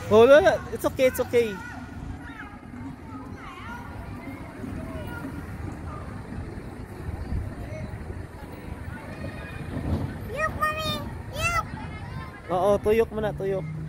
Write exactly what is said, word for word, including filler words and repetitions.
Oh, Lola, it's okay, it's okay. Yuk, Mami! Yuk! Oo, tuyok mo na, tuyok.